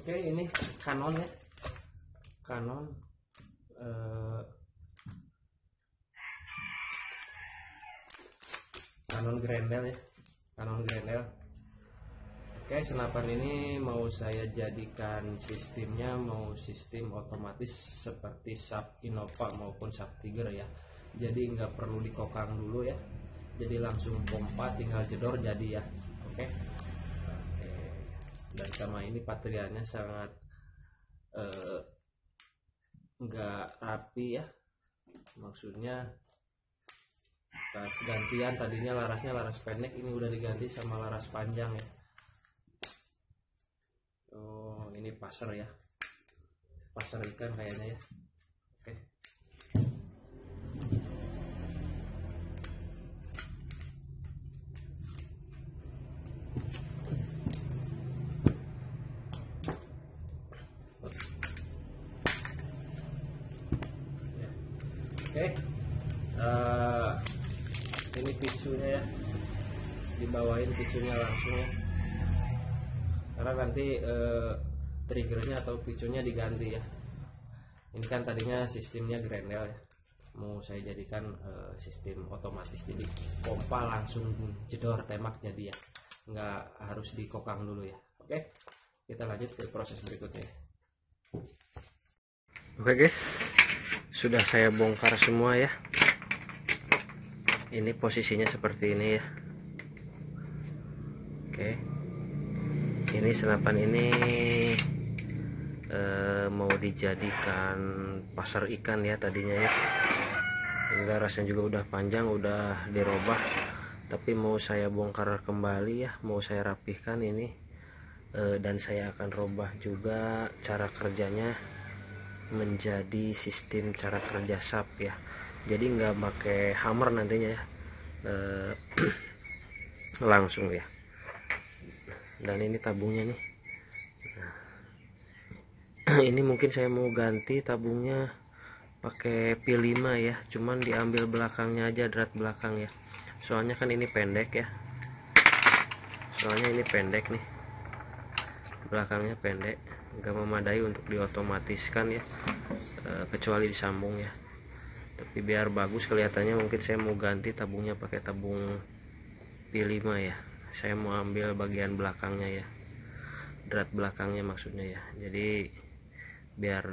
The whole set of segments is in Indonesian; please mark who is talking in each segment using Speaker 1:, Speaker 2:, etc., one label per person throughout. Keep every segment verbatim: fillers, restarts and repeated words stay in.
Speaker 1: Oke, ini Canon ya, Canon eh, Canon Grendel ya, Canon Grendel. Oke, senapan ini mau saya jadikan sistemnya mau sistem otomatis seperti Sharp Innova maupun Sharp Tiger ya. Jadi nggak perlu dikokang dulu ya. Jadi langsung pompa tinggal jedor jadi ya. Oke. Oke. Dan sama ini patriannya sangat eh, nggak rapi ya. Maksudnya pas gantian tadinya larasnya laras pendek, ini udah diganti sama laras panjang ya. Oh, ini pasar ya, pasar ikan kayaknya ya. Oke. Ya. Oke. Uh, ini picunya ya, dibawain picunya langsung ya. Karena nanti eh, triggernya atau picunya diganti ya. Ini kan tadinya sistemnya Grendel ya, mau saya jadikan eh, sistem otomatis, jadi pompa langsung jedor tembak jadi ya, nggak harus dikokang dulu ya. Oke, kita lanjut ke proses berikutnya. Oke guys, sudah saya bongkar semua ya. Ini posisinya seperti ini ya. Oke, ini senapan ini eh, mau dijadikan pasar ikan ya tadinya ya. Hingga rasanya juga udah panjang, udah dirobah, tapi mau saya bongkar kembali ya, mau saya rapihkan ini eh, dan saya akan robah juga cara kerjanya menjadi sistem cara kerja Sharp ya. Jadi nggak pakai hammer nantinya ya, eh, langsung ya. Dan ini tabungnya nih. Nah, ini mungkin saya mau ganti tabungnya pakai P lima ya, cuman diambil belakangnya aja, drat belakang ya. Soalnya kan ini pendek ya. Soalnya ini pendek nih. Belakangnya pendek, nggak memadai untuk diotomatiskan ya. E, kecuali disambung ya. Tapi biar bagus kelihatannya mungkin saya mau ganti tabungnya pakai tabung P lima ya. Saya mau ambil bagian belakangnya ya, drat belakangnya maksudnya ya. Jadi biar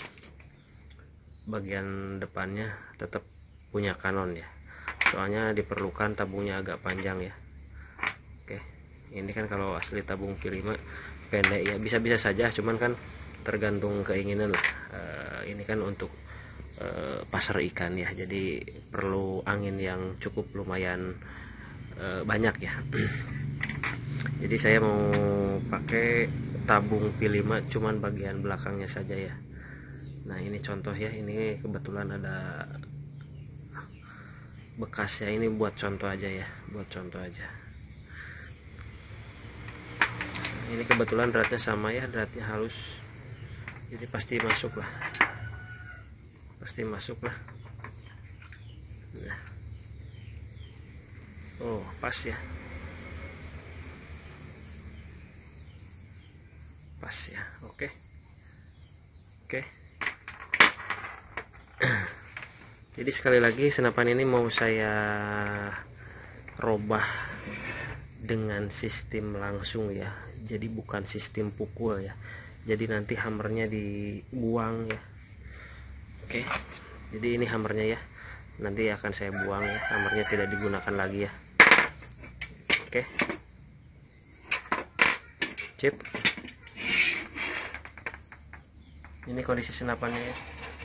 Speaker 1: bagian depannya tetap punya Canon ya, soalnya diperlukan tabungnya agak panjang ya. Oke, ini kan kalau asli tabung P lima pendek ya, bisa-bisa saja, cuman kan tergantung keinginan lah. E, ini kan untuk e, pasar ikan ya, jadi perlu angin yang cukup lumayan e, banyak ya. Jadi saya mau pakai tabung P lima cuman bagian belakangnya saja ya. Nah ini contoh ya, ini kebetulan ada bekasnya, ini buat contoh aja ya, buat contoh aja. Ini kebetulan dratnya sama ya, dratnya halus, jadi pasti masuk lah, pasti masuk lah. Nah. Oh pas ya, pas ya. Oke oke jadi sekali lagi senapan ini mau saya robah dengan sistem langsung ya, jadi bukan sistem pukul ya. Jadi nanti hammernya dibuang ya. Oke, jadi ini hammernya ya, nanti akan saya buang ya, hammernya tidak digunakan lagi ya. Oke, sip. Ini kondisi senapannya ya.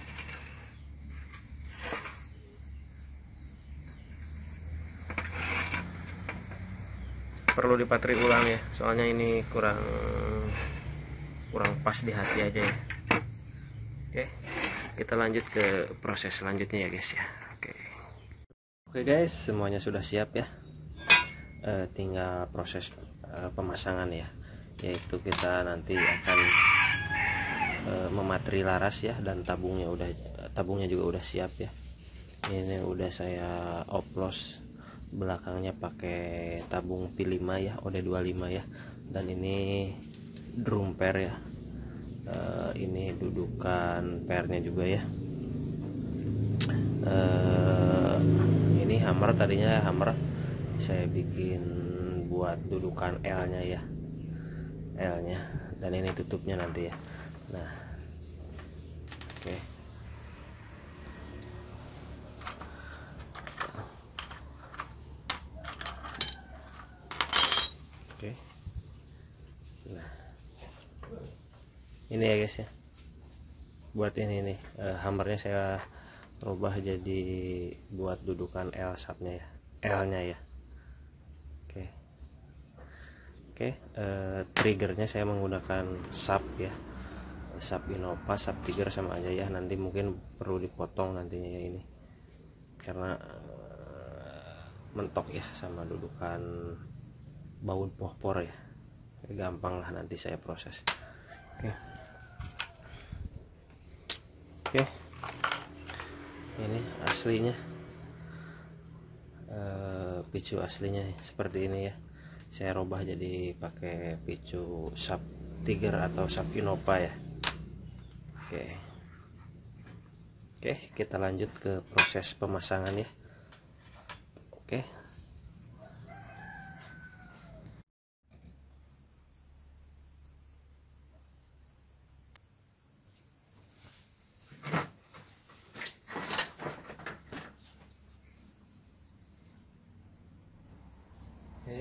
Speaker 1: Perlu dipatri ulang ya, soalnya ini kurang kurang pas di hati aja ya. Oke, kita lanjut ke proses selanjutnya ya guys ya. Oke, oke guys, semuanya sudah siap ya. E, tinggal proses e, pemasangan ya, yaitu kita nanti akan mematri laras ya, dan tabungnya udah tabungnya juga udah siap ya. Ini udah saya oplos belakangnya pakai tabung P lima ya, O D dua puluh lima ya, dan ini drum pair ya, uh, ini dudukan pernya juga ya. Uh, ini hammer, tadinya hammer saya bikin buat dudukan L nya ya, L nya, dan ini tutupnya nanti ya. Nah oke okay. Oke okay. Nah ini ya guys ya, buat ini nih uh, hammernya saya rubah jadi buat dudukan L sapnya ya, L nya ya. Oke okay. Oke okay, uh, triggernya saya menggunakan sap ya, sap Innova, sap Tiger sama aja ya. Nanti mungkin perlu dipotong nantinya ya ini, karena uh, mentok ya sama dudukan baut pohpor ya. Gampang lah nanti saya proses. Oke okay. Oke okay. Ini aslinya, uh, picu aslinya seperti ini ya. Saya rubah jadi pakai picu sap Tiger atau sap Innova ya. Oke okay. Oke okay, kita lanjut ke proses pemasangan ya. Oke okay. Okay.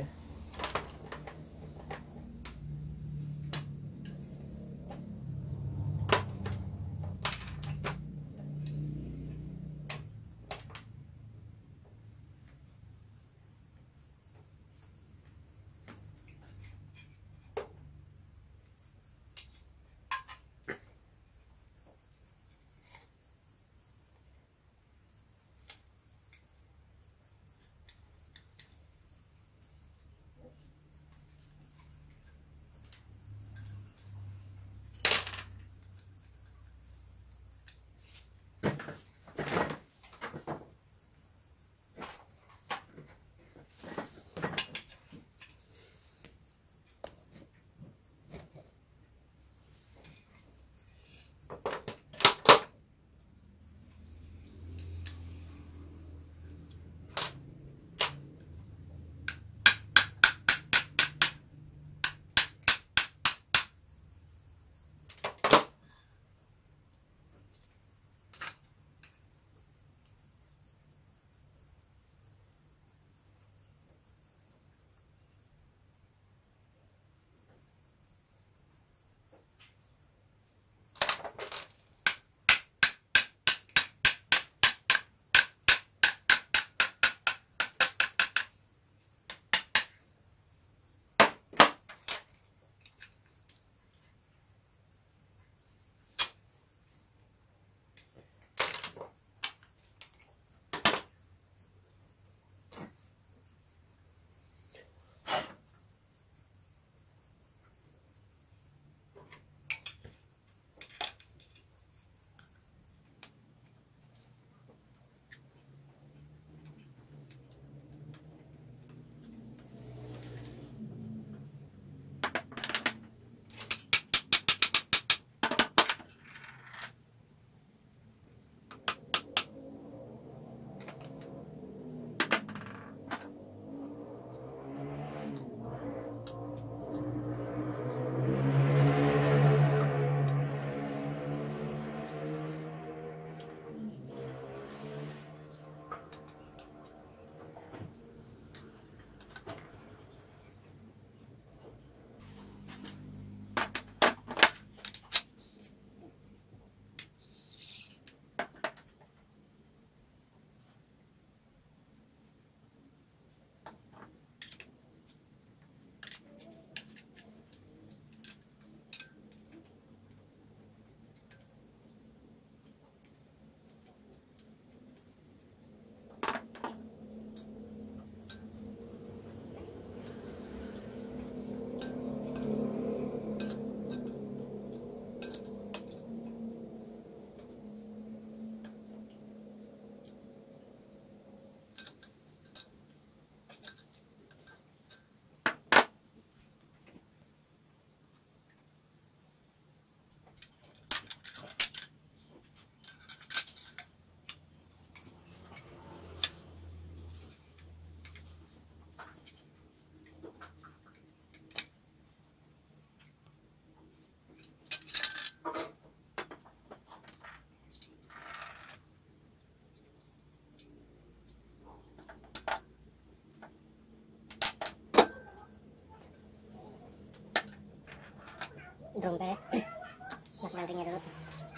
Speaker 2: drum ya. Masukkan ringnya dulu.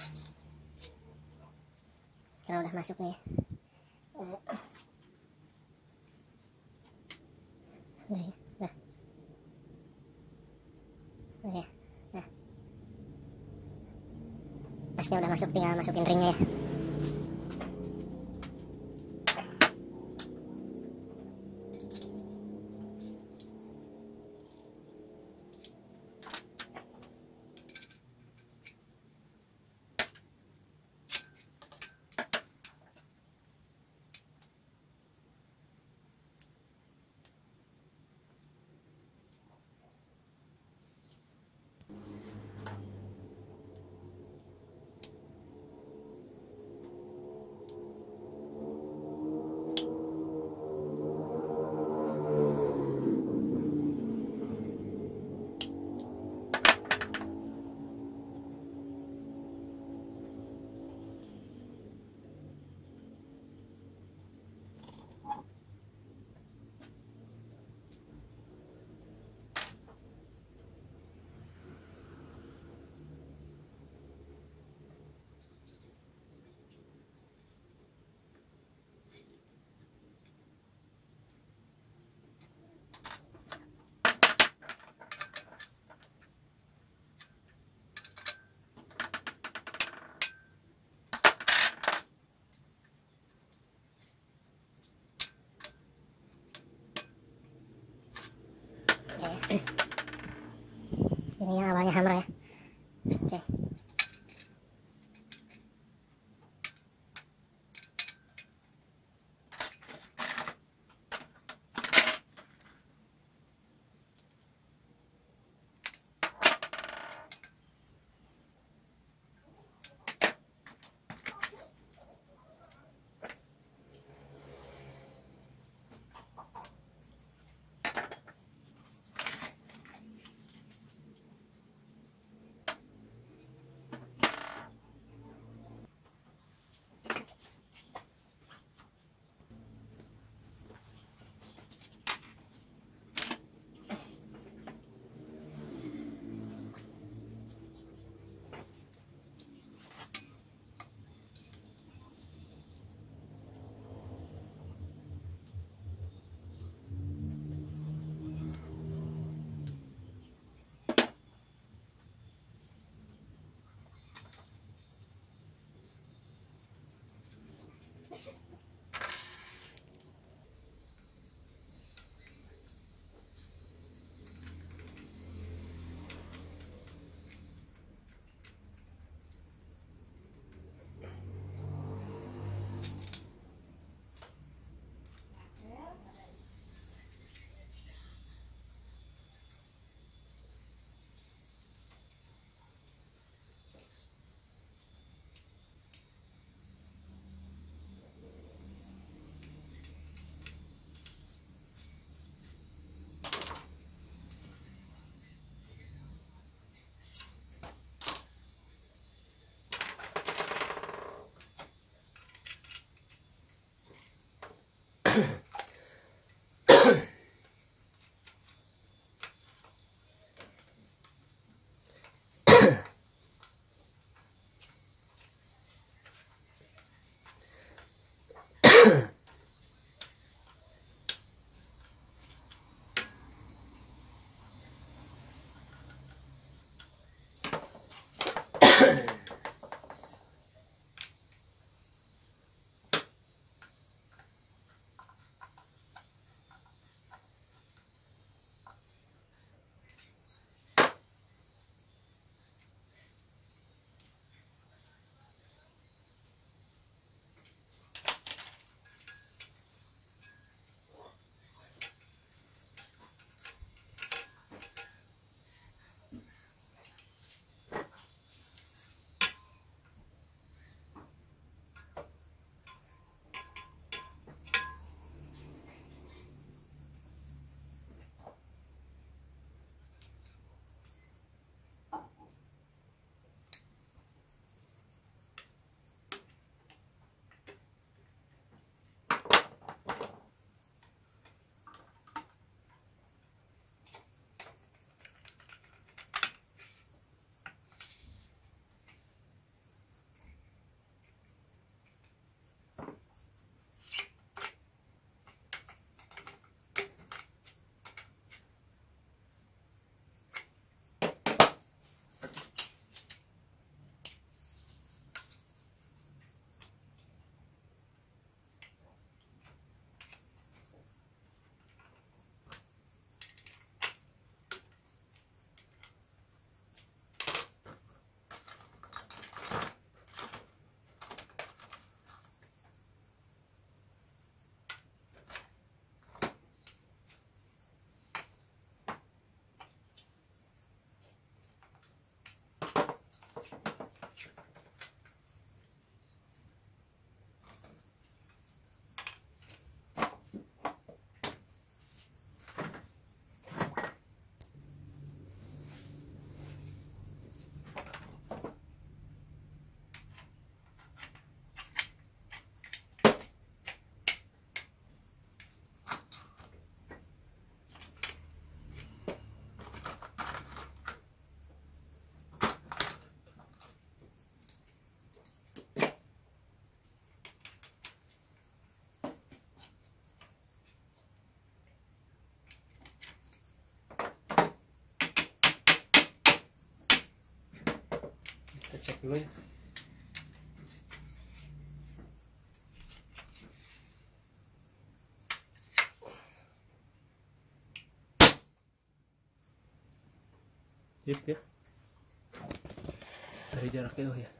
Speaker 2: Kalau udah masuk nih, nah, nah, oke, nah, tasnya udah masuk, tinggal masukin ringnya ya. Ini yang awalnya hammer ya. Oke.
Speaker 1: cek dulu ya. Sip ya, dari jarak jauh ya.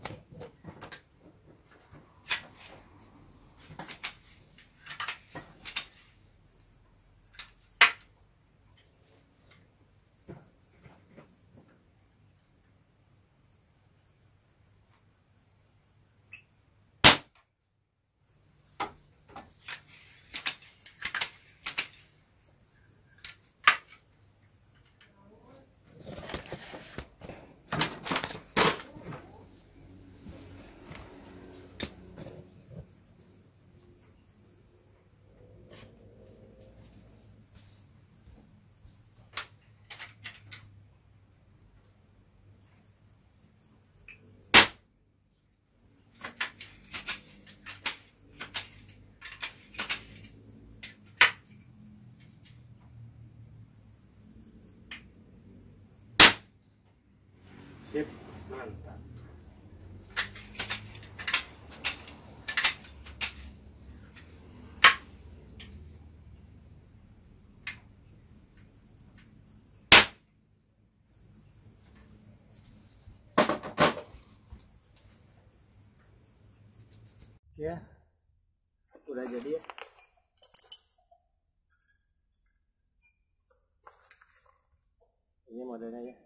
Speaker 1: Sip, mantap. Ya, udah jadi ya. Ini modelnya ya.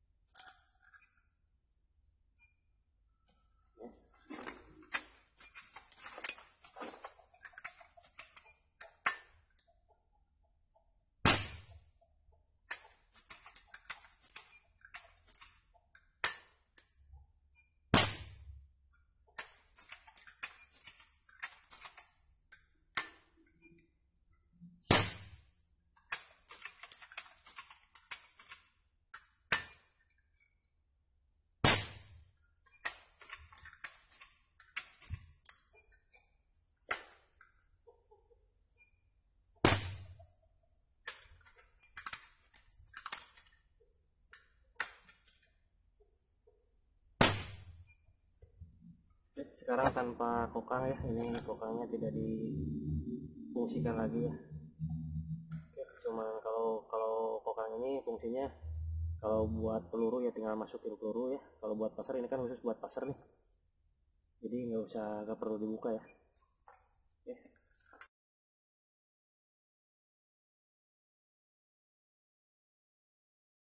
Speaker 1: Sekarang tanpa kokang ya, ini kokangnya tidak difungsikan lagi ya. Oke, cuma kalau kalau kokang ini fungsinya kalau buat peluru ya tinggal masukin peluru ya. Kalau buat pasar ini kan khusus buat pasar nih, jadi nggak usah nggak perlu dibuka ya. Oke.